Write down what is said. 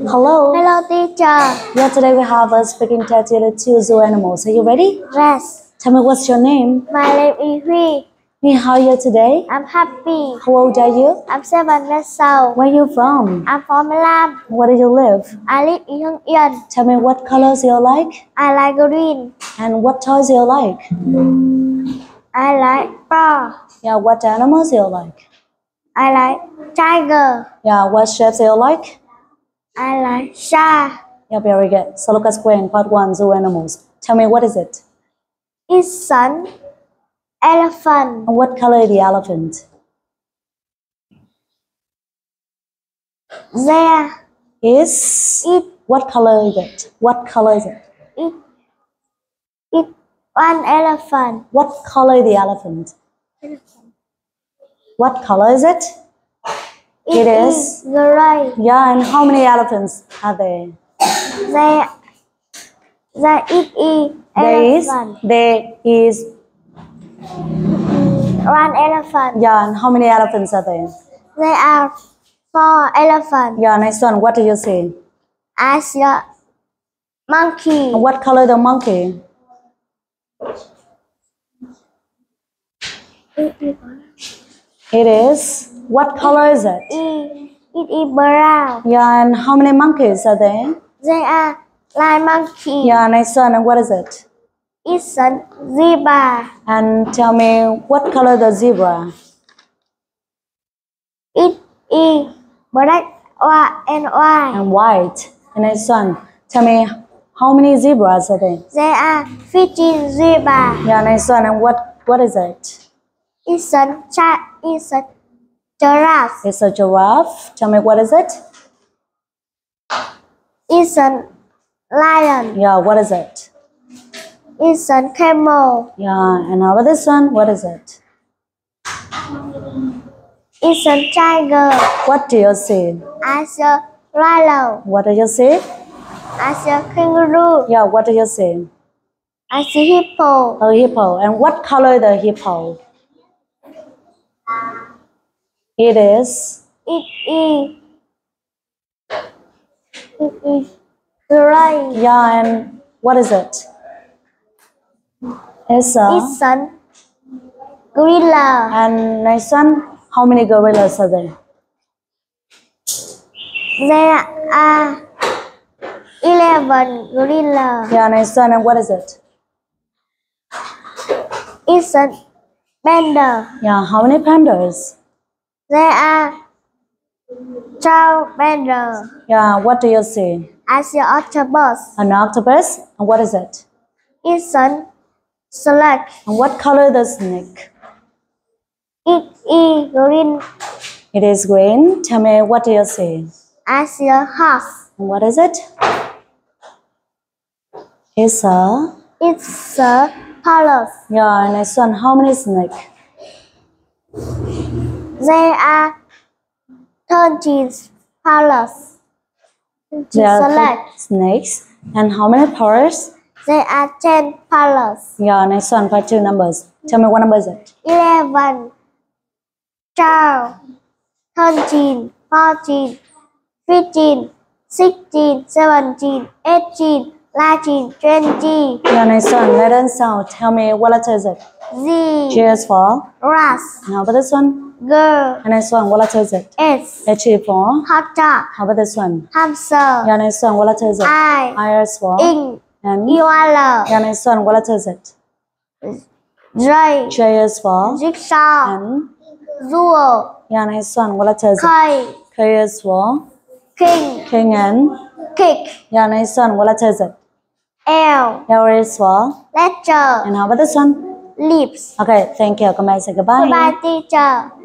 Hello. Hello, teacher. Yeah, today we have a speaking test with two zoo animals. Are you ready? Yes. Tell me what's your name? My name is Huy. Me, how are you today? I'm happy. How old are you? I'm 7 years old. Where are you from? I'm from Lam. Where do you live? I live in Hưng Yên. Tell me what colors you like I like green. and what toys you like. I like frog. Yeah, what animals you like. I like tiger. Yeah, what shapes you like. I like shark. Yeah, very good. So look at square in part 1, zoo animals. Tell me what is it? It's sun. Elephant. And what color is the elephant? There. Is It. what color is it? What color is it? It. One elephant. What color is the elephant? What color is it? It is gray. Yeah, and how many elephants are there? There elephant. There is One elephant. Yeah, and how many elephants are there? There are 4 elephants. Yeah, next one, what do you see? I see a monkey. And what color the monkey? It is. What color is it? It is brown. Yeah, and how many monkeys are there? There are 9 monkeys. Yeah, next one, and what is it? It's a zebra. And tell me, what color the zebra? It is black and white. And white. And next one, tell me, how many zebras are there? There are 15 zebras. Yeah, next one, and what is it? It's a giraffe. It's a giraffe. Tell me, what is it? It's a lion. Yeah, what is it? It's a camel. Yeah, and how about this one? What is it? It's a tiger. What do you see? I see a lion. What do you see? I see a kangaroo. Yeah, what do you see? I see hippo. A hippo. And what color the hippo? It is It is gray. Yeah, and what is it? It's It's a gorilla. And next one, how many gorillas are there? There are 11 gorillas. Yeah, next one, and what is it? It's a panda. Yeah, how many pandas? There are 12 pandas. Yeah, what do you see? I see an octopus. An octopus. And what is it? It's a snake. And what color the snake? It is green. It is green. Tell me, what do you see? I see a horse. And what is it? It's a palace. Yeah, and next one, how many snakes? There are 13 palace. There are snakes. And how many pairs? There are 10 palace. Yeah, next one, part 2 numbers. Tell me what number is it? 11, 12, 13, 14, 15, 16, 17, 18, 19, 20. Yeah, next one, letter and sound. Tell me what letter is it? Z. G is for. Ras. And how about this one? Girl. And next one, what letter is it? S. H is for. Hot dog. How about this one? Hamster. Yeah, next one, what letter is it? I. I is for. Ink. And Koala. yeah, next one, what letter is it? J. J is for. Jigsaw. And Jewel. yeah, next one, what letter is it? K. K is for. King. King and Kick. yeah, next one, what letter is it? L. L is for. Ledger. And how about this one? Lips. Okay, thank you. Come back, say goodbye. Goodbye, teacher.